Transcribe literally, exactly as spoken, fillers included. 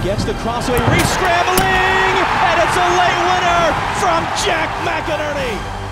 Gets the crossaway, re-scrambling, and it's a late winner from Jack McInerney.